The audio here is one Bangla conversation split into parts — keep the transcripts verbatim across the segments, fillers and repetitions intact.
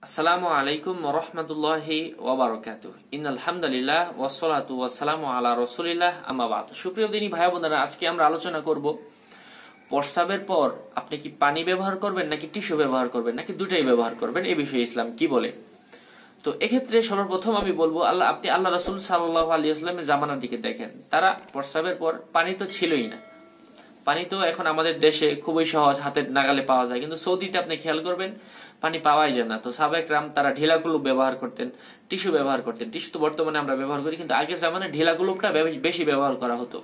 আসসালামু আলাইকুম ওয়া রাহমাতুল্লাহি ওয়া বারাকাতুহু। ইন্নাল হামদুলিল্লাহ ওয়াস সালাতু ওয়াস সালামু আলা রাসূলিল্লাহ, আম্মা বাদ। সুপ্রিয় দিনী ভাই বোনেরা, আজকে আমরা আলোচনা করব প্রস্রাবের পর আপনি কি পানি ব্যবহার করবেন নাকি টিস্যু ব্যবহার করবেন নাকি দুটাই ব্যবহার করবেন, এই বিষয়ে ইসলাম কি বলে। তো এক্ষেত্রে সর্বপ্রথম আমি বলবো, আল্লাহ আপনি আল্লাহ রাসূল সাল্লাল্লাহু আলাইহি ওয়াসাল্লামের জামানার দিকে দেখেন, তারা প্রস্রাবের পর পানি তো ছিলই না। পানি তো এখন আমাদের দেশে খুবই সহজ, হাতের নাগালে পাওয়া যায়, কিন্তু সৌদিতে আপনি খেয়াল করবেন পানি পাওয়াই যায় না। তো সাহাবায়ে কেরাম তারা ঢিলা কুলুপ ব্যবহার করতেন, টিস্যু ব্যবহার করতেন। টিস্যু তো বর্তমানে আমরা ব্যবহার করি, কিন্তু আগের জামানায় ঢিলা কুলুপটা বেশি ব্যবহার করা হতো।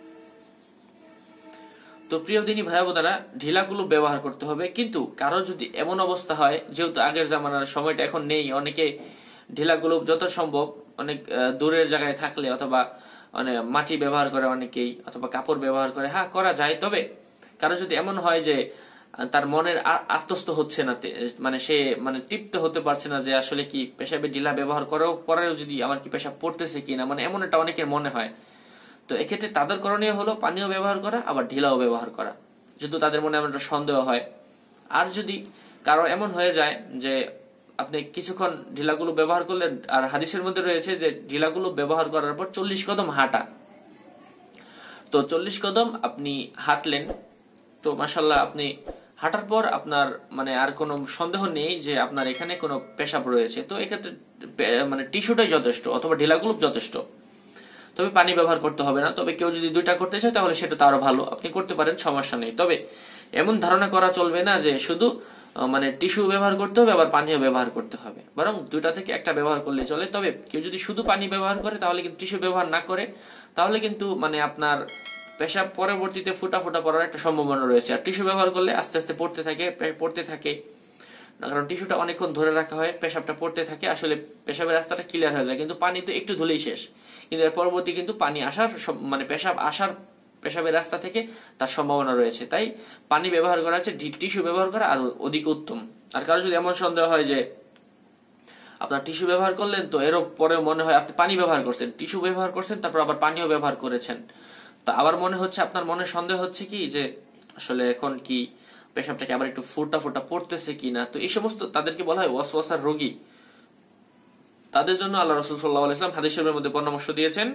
তো প্রিয় দিনী ভাই বোনেরা, ঢিলা কুলুপ ব্যবহার করতে হবে, কিন্তু কারো যদি এমন অবস্থা হয়, যেহেতু আগের জামানার সময়টা এখন নেই, অনেকে ঢিলা কুলুপ যত সম্ভব অনেক দূরের জায়গায় থাকলে অথবা মানে মাটি ব্যবহার করে অনেকেই, অথবা কাপড় ব্যবহার করে, হ্যাঁ করা যায়। তবে কারো যদি এমন হয় যে তার মনের আত্মস্থ হচ্ছে না, মানে সে মানে তৃপ্ত হতে পারছে না যে আসলে কি পেশাবে ঢিলা ব্যবহার করার পরেও যদি আমার কি পেশাব পড়তেছে কিনা, মানে এমন একটা অনেকের মনে হয়। তো এক্ষেত্রে তাদের করণীয় হলো পানিও ব্যবহার করা, আবার ঢিলাও ব্যবহার করা, যেহেতু তাদের মনে এমন একটা সন্দেহ হয়। আর যদি কারো এমন হয়ে যায় যে আপনি কিছুক্ষণ ঢিলাগুলো ব্যবহার করলেন, আর হাদিসের মধ্যে রয়েছে যে ঢিলাগুলো ব্যবহার করার পর চল্লিশ কদম হাঁটা, তো চল্লিশ কদম আপনি হাঁটলেন, তো মাশাআল্লাহ আপনি হাঁটার পর আপনার মানে আর কোনো সন্দেহ নেই যে আপনার এখানে কোনো পেশাব রয়েছে, তো এক্ষেত্রে মানে টিস্যুটাই যথেষ্ট অথবা ঢিলাগুলো যথেষ্ট। তবে পানি ব্যবহার করতে হবে না। তবে কেউ যদি দুইটা করতে চায় তাহলে সেটা তো আরো ভালো, আপনি করতে পারেন, সমস্যা নেই। তবে এমন ধারণা করা চলবে না যে শুধু মানে টিস্যু ব্যবহার করতে হবে আবার পানিও ব্যবহার করতে হবে, বরং দুইটা থেকে একটা ব্যবহার করলে চলে। তবে কেউ যদি শুধু পানি ব্যবহার করে তাহলে কিন্তু টিস্যু ব্যবহার না করে, তাহলে কিন্তু মানে আপনার পেশাব পরবর্তীতে ফুটা ফুটা পড়ার একটা সম্ভাবনা রয়েছে। আর টিস্যু ব্যবহার করলে আস্তে আস্তে পড়তে থাকে পড়তে থাকে কারণ টিস্যুটা অনেকক্ষণ ধরে রাখা হয়, পেশাবটা পড়তে থাকে, আসলে পেশাবের রাস্তাটা ক্লিয়ার হয়ে যায়। কিন্তু পানি তো একটু ধুলেই শেষ, কিন্তু এর পরবর্তী কিন্তু পানি আসার মানে পেশাব আসার পেশাবের রাস্তা থেকে তার সম্ভাবনা রয়েছে। তাই পানি ব্যবহার করা হচ্ছে, টিস্যু ব্যবহার করা আরো অধিক উত্তম। আর কারো যদি এমন সন্দেহ হয় যে আপনার টিস্যু ব্যবহার করলেন, তো এরও পরে মনে হয় আপনি পানি ব্যবহার করছেন, টিস্যু ব্যবহার করছেন, তারপর আবার পানিও ব্যবহার করেছেন, তো আবার মনে হচ্ছে আপনার মনে সন্দেহ হচ্ছে কি যে আসলে এখন কি পেশাবটাকে আবার একটু ফুটা ফুটা পড়তেছে কিনা, তো এই সমস্ত তাদেরকে বলা হয় ওয়াসওয়াসার রোগী। তাদের জন্য আল্লাহ রাসূল সাল্লাল্লাহু আলাইহি ওয়াসাল্লাম হাদিসের মধ্যে পরামর্শ দিয়েছেন,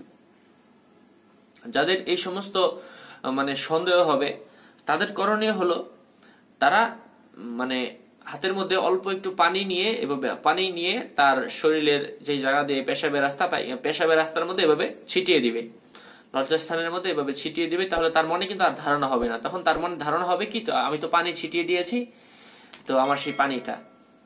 যাদের এই সমস্ত মানে সন্দেহ হবে তাদের করণীয় হলো তারা মানে হাতের মধ্যে অল্প একটু পানি নিয়ে এভাবে পানি নিয়ে তার শরীরের যে জায়গা দিয়ে পেশাবের রাস্তা পাই পেশাবের রাস্তার মধ্যে এভাবে ছিটিয়ে দিবে, লজ্জাস্থানের মধ্যে এভাবে ছিটিয়ে দিবে। তাহলে তার মনে কিন্তু আর ধারণা হবে না, তখন তার মনে ধারণা হবে কি, তো আমি তো পানি ছিটিয়ে দিয়েছি, তো আমার সেই পানিটা।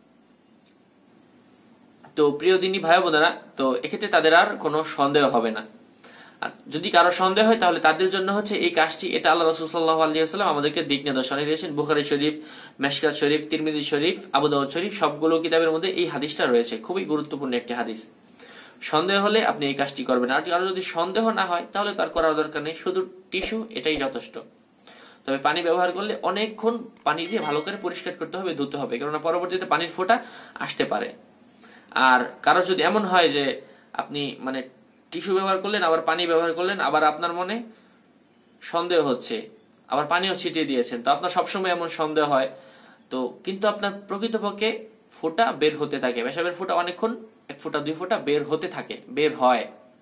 তো প্রিয় দিনী ভাই বোনেরা, তো এক্ষেত্রে তাদের আর কোনো সন্দেহ হবে না। আর যদি কারো সন্দেহ হয় তাহলে তাদের জন্য হচ্ছে এই কাজটি, এটা আল্লাহ রাসূল সাল্লাল্লাহু আলাইহি ওয়াসাল্লাম আমাদেরকে দিক নির্দেশনা দিয়েছেন। বুখারী শরীফ, মিশকাত শরীফ, তিরমিজি শরীফ, আবু দাউদ শরীফ সবগুলো কিতাবের মধ্যে এই হাদিসটা রয়েছে, খুবই গুরুত্বপূর্ণ একটি হাদিস। সন্দেহ হলে আপনি এই কাজটি করবেন, আর কারো যদি সন্দেহ না হয় তাহলে তার করার দরকার নেই, শুধু টিস্যু এটাই যথেষ্ট। তবে পানি ব্যবহার করলে অনেকক্ষণ পানি দিয়ে ভালো করে পরিষ্কার করতে হবে, ধুতে হবে, কেননা পরবর্তীতে পানির ফোঁটা আসতে পারে। আর কারো যদি এমন হয় যে আপনি মানে টিস্যু ব্যবহার করলেন আবার পানি ব্যবহার করলেন, আবার আপনার মনে সন্দেহ হচ্ছে, আবার পানিও ছিটিয়ে দিয়েছেন, তো আপনার সবসময় এমন সন্দেহ হয়, তো কিন্তু আপনার প্রকৃতপক্ষে ফোঁটা বের হতে থাকে, পেশাবের ফোঁটা অনেকক্ষণ এক ফোঁটা দুই ফোঁটা বের হতে থাকে, বের হয়।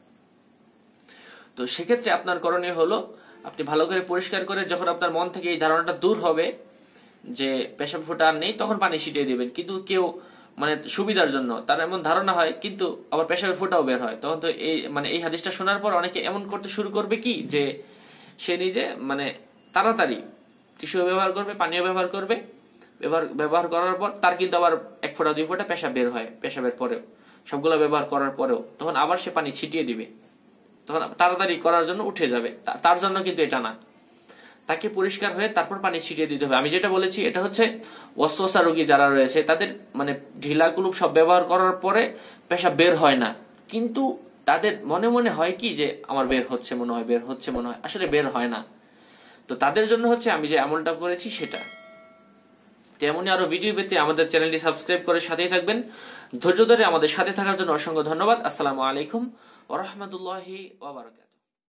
তো সেক্ষেত্রে আপনার করণীয় হলো আপনি ভালো করে পরিষ্কার করে, যখন আপনার মন থেকে এই ধারণাটা দূর হবে যে পেশাব ফোঁটা আর নেই, তখন পানি ছিটিয়ে দিবেন। কিন্তু কেউ মানে সুবিধার জন্য তার এমন ধারণা হয় কিন্তু আবার পেশাবের ফোঁটাও বের হয়, তখন তো এই মানে এই হাদিসটা শোনার পর অনেকে এমন করতে শুরু করবে কি যে সে নিজে মানে তাড়াতাড়ি টিস্যু ব্যবহার করবে, পানিও ব্যবহার করবে, ব্যবহার ব্যবহার করার পর তার কিন্তু আবার এক ফোঁটা দুই ফোঁটা পেশাব বের হয় পেশাবের পরেও, সবগুলো ব্যবহার করার পরেও, তখন আবার সে পানি ছিটিয়ে দিবে, তখন তাড়াতাড়ি করার জন্য উঠে যাবে। তার জন্য কিন্তু এটা না, তাকে পরিষ্কার হয়ে তারপর পানি ছিটিয়ে দিতে হবে। আমি যেটা বলেছি এটা হচ্ছে ওয়াসওয়াসা রোগী যারা রয়েছে, তাদের মানে ঢিলা কুলুপ সব ব্যবহার করার পরে পেশাব বের হয় না, কিন্তু তাদের মনে মনে হয় কি যে আমার বের হচ্ছে মনে হয় বের হচ্ছে মনে হয় আসলে বের হয় না, তো তাদের জন্য হচ্ছে আমি যে আমলটা করেছি সেটা। তেমনি আরো ভিডিও পেতে আমাদের চ্যানেলটি সাবস্ক্রাইব করে সাথেই থাকবেন। ধৈর্য ধরে আমাদের সাথে থাকার জন্য অসংখ্য ধন্যবাদ। আসসালামু আলাইকুম ওয়া রাহমাতুল্লাহি ওয়া বারাকাতুহু।